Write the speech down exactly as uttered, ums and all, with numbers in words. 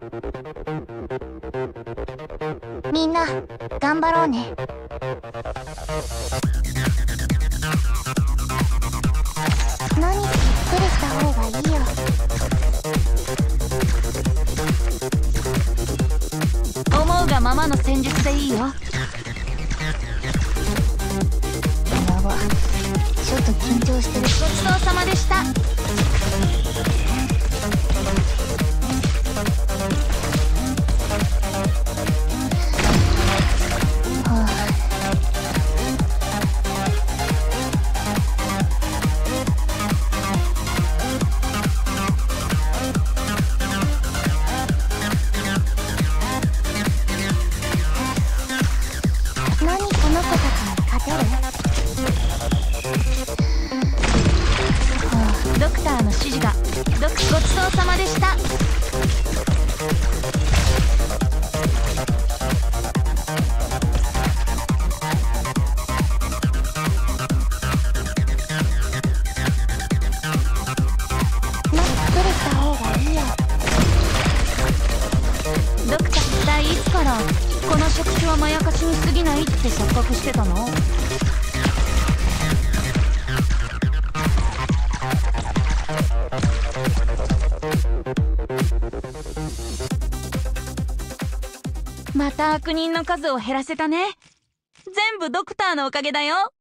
みんな頑張ろうね。何ゆっくりした方がいいよ。 思うがままの戦術でいいよ。 やば、ちょっと緊張してる。 ごちそうさまでした。 何この子たちに勝てる？ ドクターの指示がドクごちそうさまでした。 ゆっくりした方がいいよ。 ドクター、一体いつからこの職種はまやかしに過ぎないって錯覚してたの？また悪人の数を減らせたね。全部ドクターのおかげだよ。